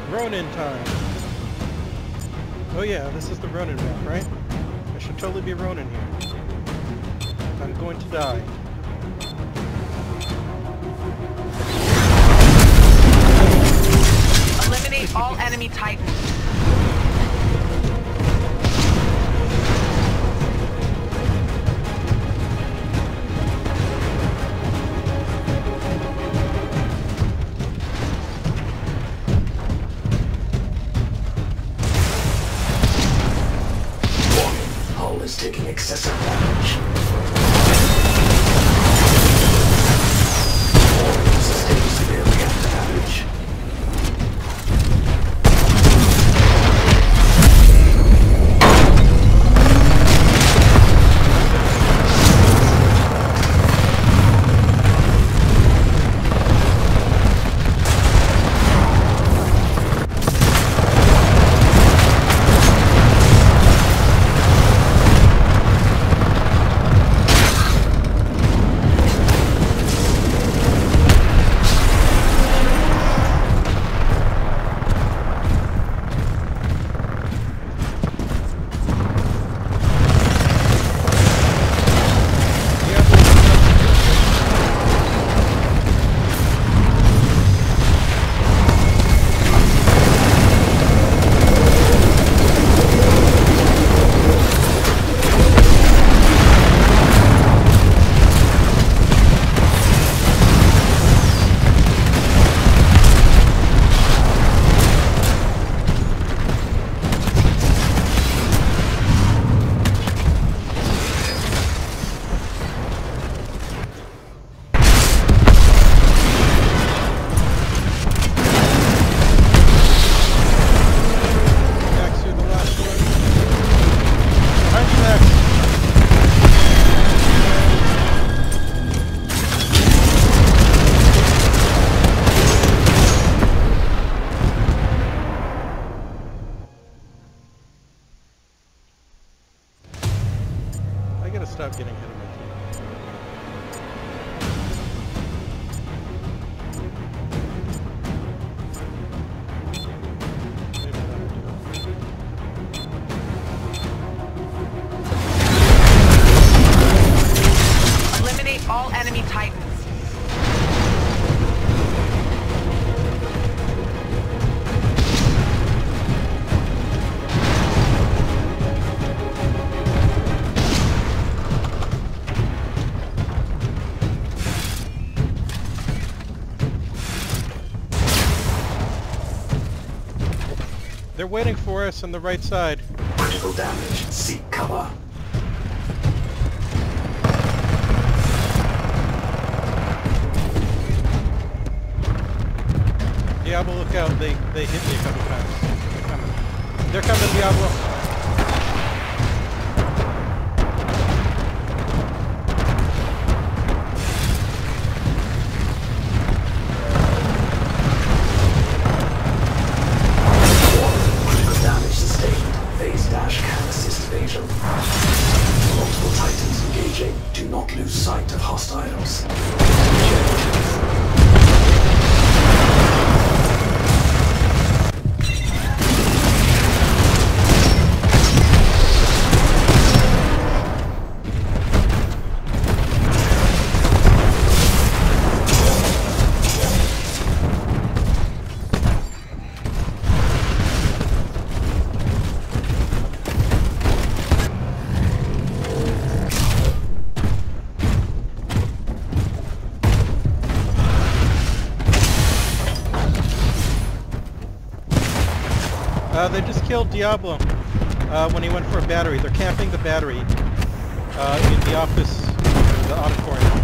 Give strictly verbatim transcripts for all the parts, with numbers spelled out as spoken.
Ronin time. Oh yeah, this is the Ronin map, right? I should totally be Ronin here. I'm going to die. Eliminate all enemy Titans. Hull is taking excessive damage. Hull sustains severe reactor damage. Stop getting hit on my team. Maybe that'll do. Eliminate all enemy Titans. They're waiting for us on the right side. Critical damage. Seek cover. Diablo, look out. They they hit me a couple times. They're coming. They're coming, Diablo. Multiple Titans engaging. Do not lose sight of hostiles. Uh, they just killed Diablo uh, when he went for a battery. They're camping the battery uh, in the office, the auditorium.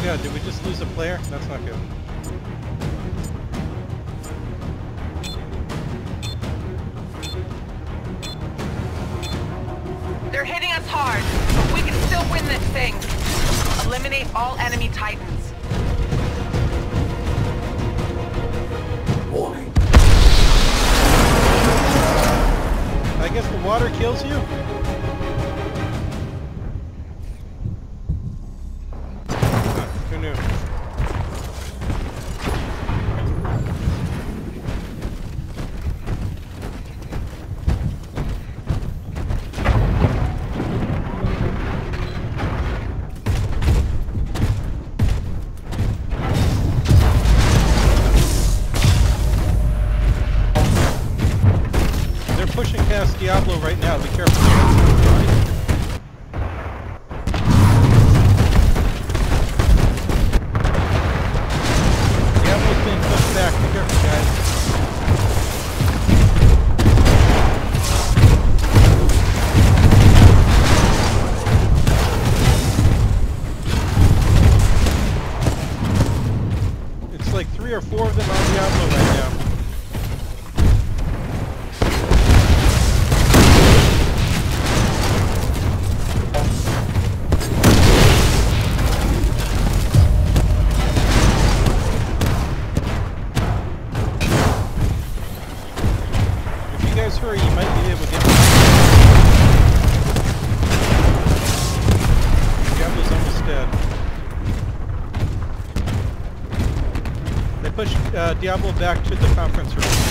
god, did we just lose a player? That's not good. They're hitting us hard, but we can still win this thing. Eliminate all enemy Titans. Warning. I guess the water kills you? Huh, who knew? Pushing past Diablo right now, be careful. Diablo's being pushed back, be careful guys. It's like three or four of them on Diablo right now. Hurry, you might be able to get Diablo's almost dead. They pushed uh, Diablo back to the conference room.